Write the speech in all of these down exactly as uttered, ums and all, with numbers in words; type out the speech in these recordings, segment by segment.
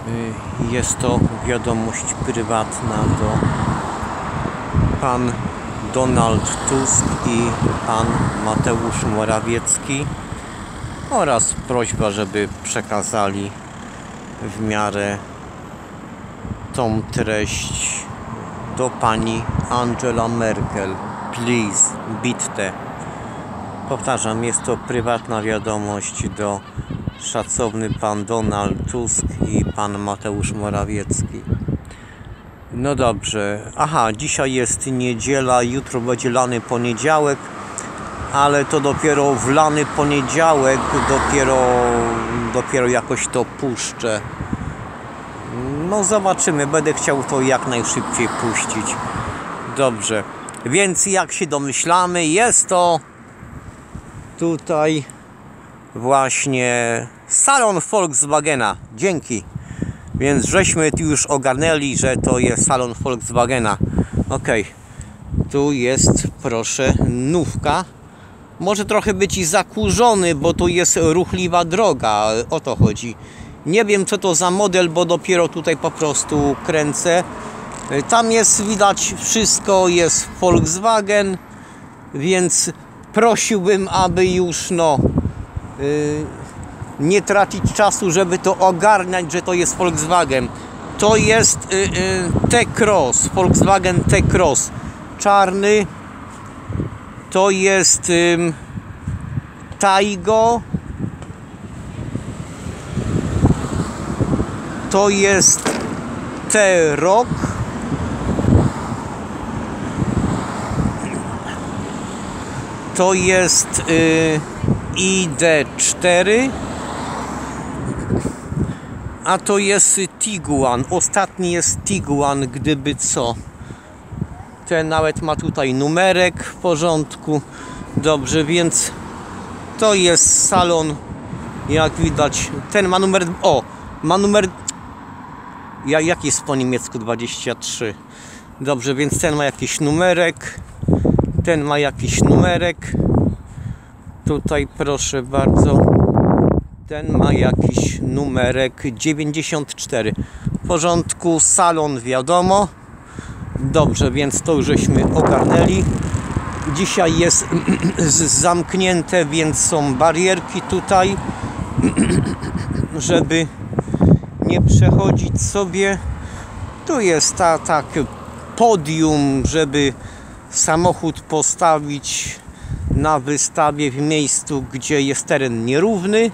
Jest to wiadomość prywatna do pan Donald Tusk i pan Mateusz Morawiecki oraz prośba, żeby przekazali w miarę tą treść do pani Angela Merkel. Please, bitte. Powtarzam, jest to prywatna wiadomość do szacowny pan Donald Tusk i pan Mateusz Morawiecki. No dobrze. Aha, dzisiaj jest niedziela, jutro będzie lany poniedziałek, ale to dopiero w lany poniedziałek, dopiero, dopiero jakoś to puszczę. No zobaczymy, będę chciał to jak najszybciej puścić. Dobrze, więc jak się domyślamy, jest to tutaj właśnie salon Volkswagena. Dzięki. Więc żeśmy już ogarnęli, że to jest salon Volkswagena. Ok, tu jest, proszę, nówka. Może trochę być i zakurzony, bo tu jest ruchliwa droga. O to chodzi. Nie wiem, co to za model, bo dopiero tutaj po prostu kręcę. Tam jest widać wszystko, jest Volkswagen, więc prosiłbym, aby już no yy, nie tracić czasu, żeby to ogarniać, że to jest Volkswagen. To jest yy, yy, T-Cross, Volkswagen T-Cross czarny. To jest yy, Taigo. To jest T-Roc. To jest yy, I D cztery. A to jest Tiguan. Ostatni jest Tiguan, gdyby co. Ten nawet ma tutaj numerek w porządku. Dobrze, więc to jest salon. Jak widać, ten ma numer. O, ma numer. Ja, jaki jest po niemiecku dwadzieścia trzy? Dobrze, więc ten ma jakiś numerek. Ten ma jakiś numerek. Tutaj proszę bardzo. Ten ma jakiś numerek dziewięćdziesiąt cztery. W porządku, salon wiadomo. Dobrze, więc to już żeśmy ogarnęli. Dzisiaj jest zamknięte, więc są barierki tutaj, żeby nie przechodzić sobie. Tu jest ta, tak podium, żeby samochód postawić na wystawie w miejscu, gdzie jest teren nierówny.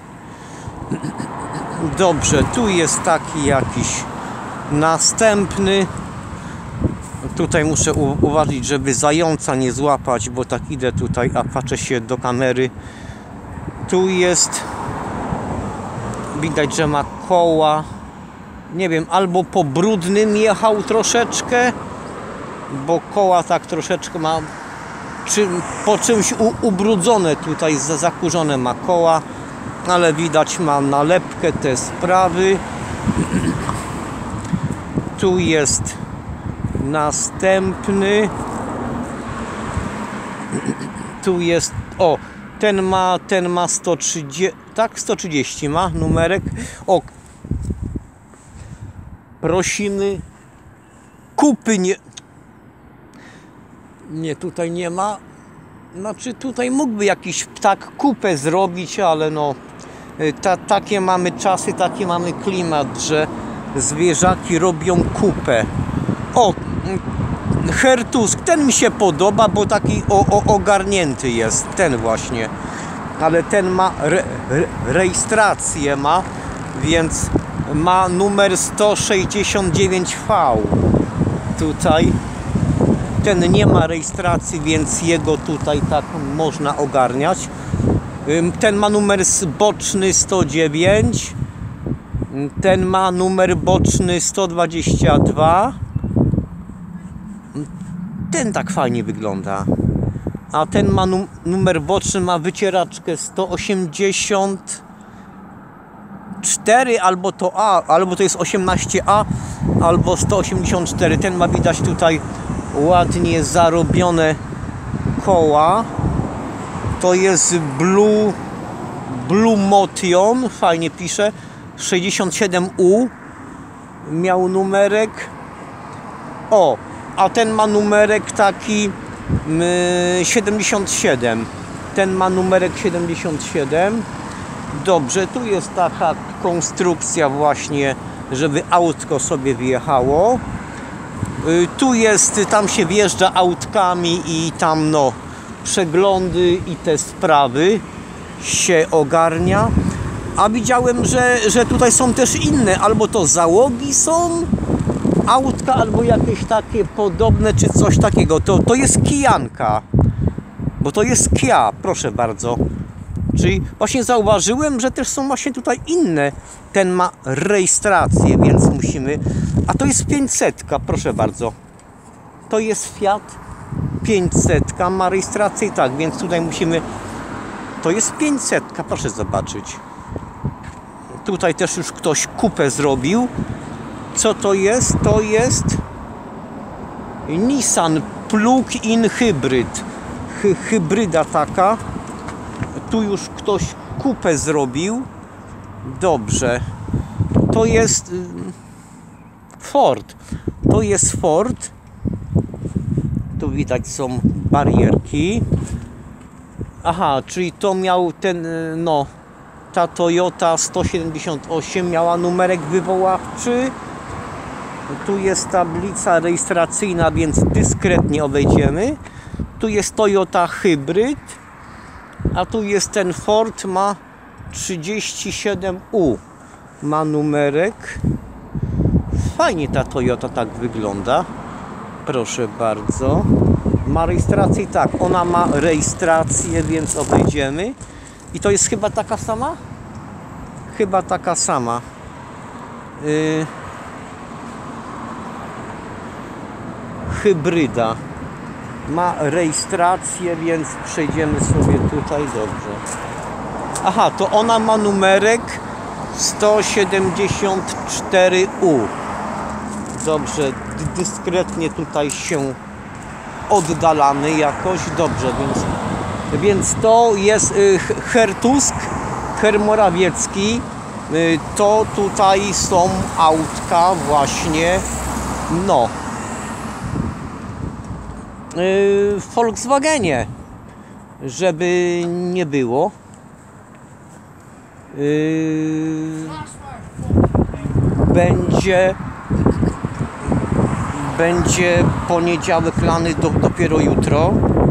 Dobrze, tu jest taki jakiś następny. Tutaj muszę uważać, żeby zająca nie złapać, bo tak idę tutaj, a patrzę się do kamery. Tu jest, widać, że ma koła. Nie wiem, albo po brudnym jechał troszeczkę, bo koła tak troszeczkę ma czy, po czymś u, ubrudzone tutaj, zakurzone ma koła, ale widać ma nalepkę te sprawy. Tu jest następny. Tu jest, o, ten ma, ten ma sto trzydzieści, tak, sto trzydzieści ma numerek. O, prosimy, kupy nie, nie, tutaj nie ma. Znaczy tutaj mógłby jakiś ptak kupę zrobić, ale no ta, takie mamy czasy, taki mamy klimat, że zwierzaki robią kupę. O, Herr Tusk, ten mi się podoba, bo taki o, o, ogarnięty jest, ten właśnie. Ale ten ma re, re, rejestrację ma, więc ma numer sto sześćdziesiąt dziewięć V. Tutaj ten nie ma rejestracji, więc jego tutaj tak można ogarniać. Ten ma numer boczny sto dziewięć. Ten ma numer boczny sto dwadzieścia dwa. Ten tak fajnie wygląda. A ten ma num numer boczny, ma wycieraczkę sto osiemdziesiąt cztery, albo to A, albo to jest osiemnaście A, albo sto osiemdziesiąt cztery. Ten ma, widać tutaj ładnie zarobione koła. To jest Blue Blue Motion, fajnie pisze, sześćdziesiąt siedem U. miał numerek. O, a ten ma numerek taki yy, siedemdziesiąt siedem. Ten ma numerek siedemdziesiąt siedem. Dobrze, tu jest taka konstrukcja właśnie, żeby autko sobie wjechało. Yy, tu jest, tam się wjeżdża autkami i tam no przeglądy i te sprawy się ogarnia. A widziałem, że, że tutaj są też inne, albo to załogi są autka, albo jakieś takie podobne, czy coś takiego. To, to jest kijanka, bo to jest Kia, proszę bardzo. Czyli właśnie zauważyłem, że też są właśnie tutaj inne. Ten ma rejestrację, więc musimy... A to jest pięćset, proszę bardzo. To jest Fiat pięćset, ma rejestrację i tak, więc tutaj musimy... To jest pięćset, proszę zobaczyć. Tutaj też już ktoś kupę zrobił. Co to jest? To jest Nissan Plug-in Hybrid. Hy hybryda taka. Tu już ktoś kupę zrobił. Dobrze. To jest Ford. To jest Ford. Tu widać są barierki. Aha, czyli to miał ten, no, ta Toyota sto siedemdziesiąt osiem miała numerek wywoławczy. Tu jest tablica rejestracyjna, więc dyskretnie obejdziemy. Tu jest Toyota Hybryd, a tu jest ten Ford, ma trzydzieści siedem U. Ma numerek. Fajnie ta Toyota tak wygląda. Proszę bardzo. Ma rejestrację i tak, ona ma rejestrację, więc obejdziemy. I to jest chyba taka sama? Chyba taka sama. Yy... Hybryda. Ma rejestrację, więc przejdziemy sobie tutaj, dobrze. Aha, to ona ma numerek sto siedemdziesiąt cztery U. Dobrze, dyskretnie tutaj się oddalamy jakoś, dobrze, więc, więc to jest y, Herr Tusk, Herr Morawiecki, y, to tutaj są autka właśnie, no, y, w Volkswagenie, żeby nie było. Y, będzie Będzie poniedziałek lany do, dopiero jutro.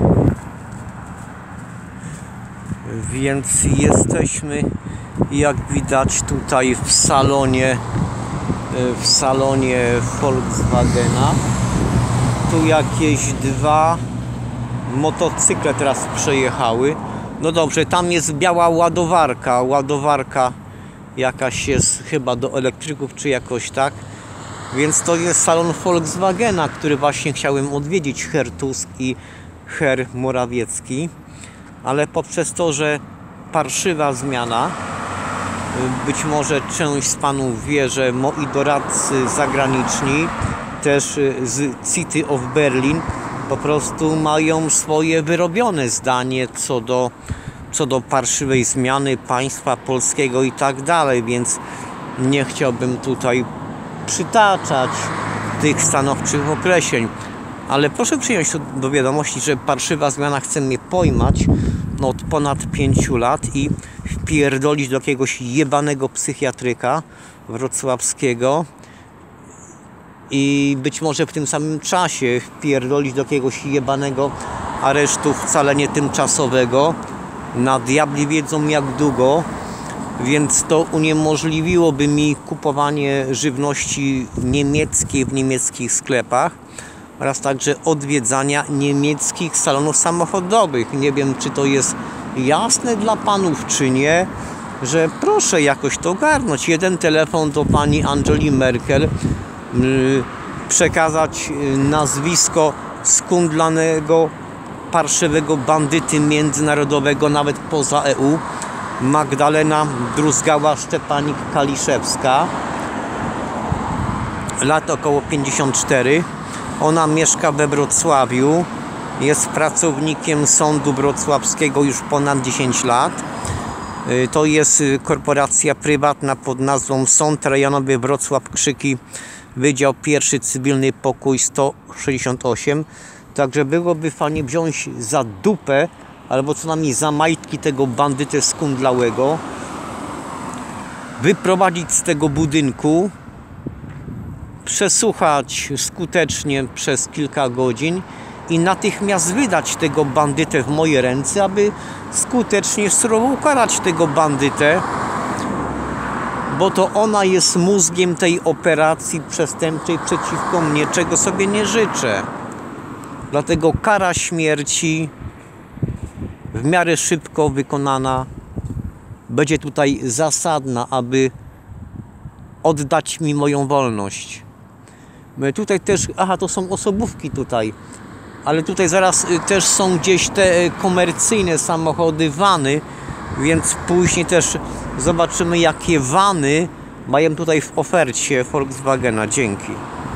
Więc jesteśmy, jak widać, tutaj w salonie w salonie Volkswagena. Tu jakieś dwa motocykle teraz przejechały. No dobrze, tam jest biała ładowarka. Ładowarka jakaś jest chyba do elektryków, czy jakoś tak. Więc to jest salon Volkswagena, który właśnie chciałem odwiedzić, Herr Tusk i Herr Morawiecki. Ale poprzez to, że parszywa zmiana, być może część z panów wie, że moi doradcy zagraniczni, też z City of Berlin, po prostu mają swoje wyrobione zdanie co do, co do parszywej zmiany państwa polskiego i tak dalej, więc nie chciałbym tutaj przytaczać tych stanowczych określeń, ale proszę przyjąć to do wiadomości, że parszywa zmiana chce mnie pojmać no, od ponad pięciu lat i wpierdolić do jakiegoś jebanego psychiatryka wrocławskiego i być może w tym samym czasie wpierdolić do jakiegoś jebanego aresztu wcale nie tymczasowego, na diabli wiedzą jak długo. Więc to uniemożliwiłoby mi kupowanie żywności niemieckiej w niemieckich sklepach oraz także odwiedzania niemieckich salonów samochodowych. Nie wiem, czy to jest jasne dla panów, czy nie, że proszę jakoś to ogarnąć. Jeden telefon do pani Angeli Merkel, yy, przekazać nazwisko skundlanego, parszywego bandyty międzynarodowego, nawet poza E U. Magdalena Druzgała-Szczepanik-Kaliszewska, lat około pięćdziesiąt cztery. Ona mieszka we Wrocławiu, jest pracownikiem sądu wrocławskiego już ponad dziesięć lat To jest korporacja prywatna pod nazwą Sąd Rejonowy Wrocław Krzyki, Wydział Pierwszy Cywilny, pokój sto sześćdziesiąt osiem. Także byłoby fajnie wziąć za dupę, albo co najmniej za majtki tego bandytę skundlałego, wyprowadzić z tego budynku, przesłuchać skutecznie przez kilka godzin i natychmiast wydać tego bandytę w moje ręce, aby skutecznie surowo ukarać tego bandytę, bo to ona jest mózgiem tej operacji przestępczej przeciwko mnie, czego sobie nie życzę. Dlatego kara śmierci w miarę szybko wykonana będzie tutaj zasadna, aby oddać mi moją wolność. Tutaj też, aha, to są osobówki tutaj, ale tutaj zaraz też są gdzieś te komercyjne samochody, vany, więc później też zobaczymy, jakie vany mają tutaj w ofercie Volkswagena. Dzięki.